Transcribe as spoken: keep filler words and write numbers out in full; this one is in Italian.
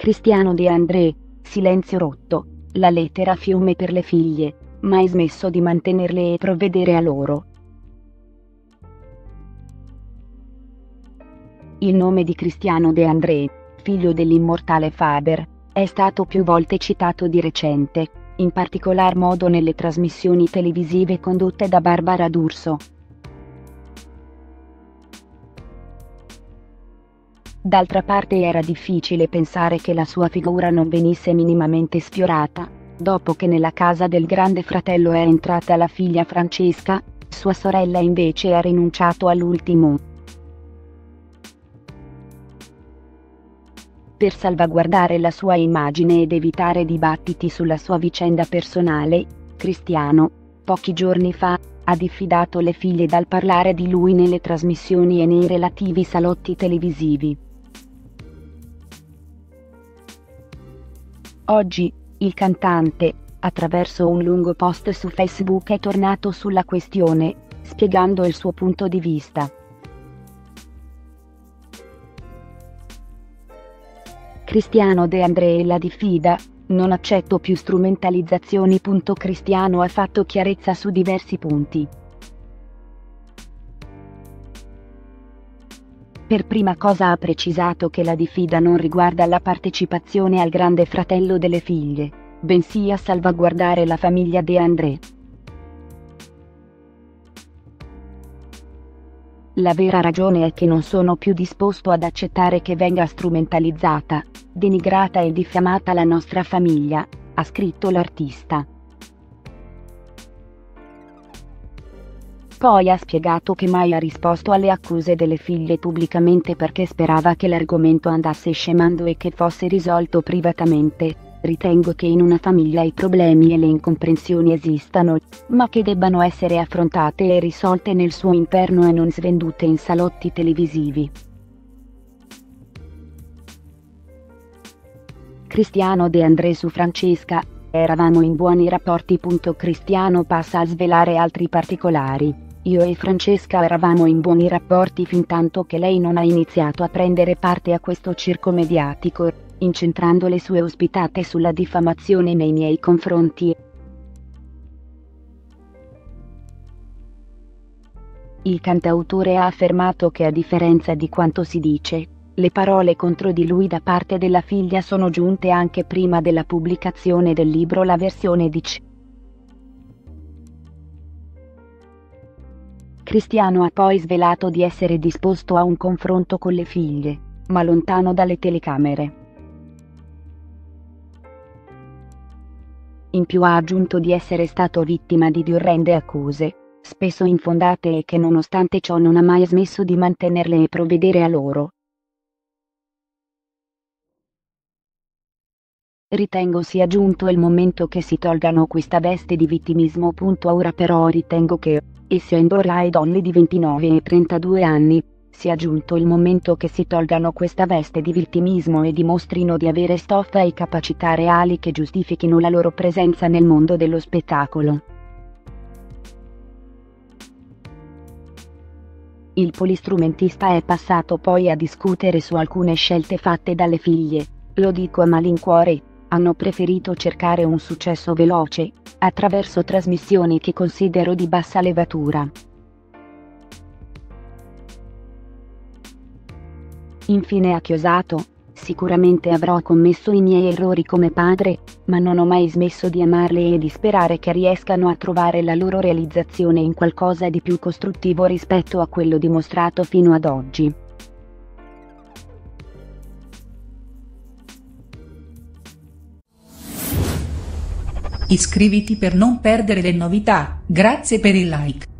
Cristiano De André, silenzio rotto, la lettera fiume per le figlie, mai smesso di mantenerle e provvedere a loro. Il nome di Cristiano De André, figlio dell'immortale Faber, è stato più volte citato di recente, in particolar modo nelle trasmissioni televisive condotte da Barbara D'Urso. D'altra parte era difficile pensare che la sua figura non venisse minimamente sfiorata, dopo che nella casa del grande fratello è entrata la figlia Francesca, sua sorella invece ha rinunciato all'ultimo. Per salvaguardare la sua immagine ed evitare dibattiti sulla sua vicenda personale, Cristiano, pochi giorni fa, ha diffidato le figlie dal parlare di lui nelle trasmissioni e nei relativi salotti televisivi. Oggi, il cantante, attraverso un lungo post su Facebook è tornato sulla questione, spiegando il suo punto di vista. Cristiano De André la diffida, non accetto più strumentalizzazioni. Cristiano ha fatto chiarezza su diversi punti. Per prima cosa ha precisato che la diffida non riguarda la partecipazione al Grande Fratello delle figlie, bensì a salvaguardare la famiglia De André. La vera ragione è che non sono più disposto ad accettare che venga strumentalizzata, denigrata e diffamata la nostra famiglia, ha scritto l'artista. Poi ha spiegato che mai ha risposto alle accuse delle figlie pubblicamente perché sperava che l'argomento andasse scemando e che fosse risolto privatamente. Ritengo che in una famiglia i problemi e le incomprensioni esistano, ma che debbano essere affrontate e risolte nel suo interno e non svendute in salotti televisivi. Cristiano De André su Francesca, eravamo in buoni rapporti. Cristiano passa a svelare altri particolari. Io e Francesca eravamo in buoni rapporti fintanto che lei non ha iniziato a prendere parte a questo circo mediatico, incentrando le sue ospitate sulla diffamazione nei miei confronti. Il cantautore ha affermato che a differenza di quanto si dice, le parole contro di lui da parte della figlia sono giunte anche prima della pubblicazione del libro La versione di C. Cristiano ha poi svelato di essere disposto a un confronto con le figlie, ma lontano dalle telecamere. In più ha aggiunto di essere stato vittima di orrende accuse, spesso infondate e che nonostante ciò non ha mai smesso di mantenerle e provvedere a loro. Ritengo sia giunto il momento che si tolgano questa veste di vittimismo. Ora però ritengo che, essendo ormai donne di ventinove e trentadue anni, sia giunto il momento che si tolgano questa veste di vittimismo e dimostrino di avere stoffa e capacità reali che giustifichino la loro presenza nel mondo dello spettacolo. Il polistrumentista è passato poi a discutere su alcune scelte fatte dalle figlie. Lo dico a malincuore, hanno preferito cercare un successo veloce, attraverso trasmissioni che considero di bassa levatura. Infine ha chiosato, sicuramente avrò commesso i miei errori come padre, ma non ho mai smesso di amarle e di sperare che riescano a trovare la loro realizzazione in qualcosa di più costruttivo rispetto a quello dimostrato fino ad oggi. Iscriviti per non perdere le novità, grazie per il like.